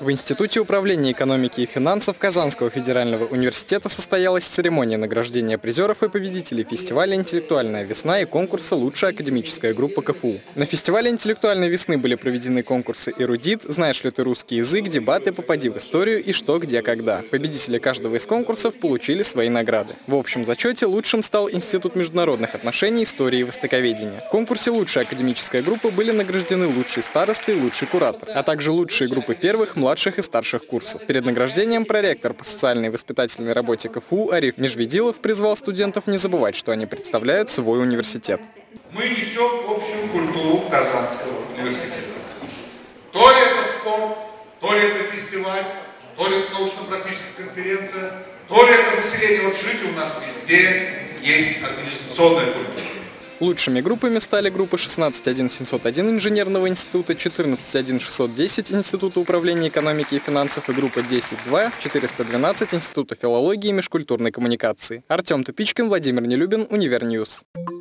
В Институте управления экономики и финансов Казанского федерального университета состоялась церемония награждения призеров и победителей фестиваля «Интеллектуальная весна» и конкурса «Лучшая академическая группа КФУ». На фестивале «Интеллектуальной весны» были проведены конкурсы «Эрудит», «Знаешь ли ты русский язык», дебаты, «Попади в историю» и «Что, где, когда». Победители каждого из конкурсов получили свои награды. В общем зачете лучшим стал Институт международных отношений, истории и востоковедения. В конкурсе «Лучшая академическая группа» были награждены лучший староста и лучший куратор, а также лучшие группы первых, младших и старших курсов. Перед награждением проректор по социальной и воспитательной работе КФУ Ариф Межведилов призвал студентов не забывать, что они представляют свой университет. Мы несем общую культуру Казанского университета. То ли это спорт, то ли это фестиваль, то ли это научно-практическая конференция, то ли это заселение в общежитие, у нас везде есть организационная культура. Лучшими группами стали группы 16-1-701 Инженерного института, 14-1-610 Института управления экономики и финансов и группа 10-2-412 Института филологии и межкультурной коммуникации. Артем Тупичкин, Владимир Нелюбин, Универньюз.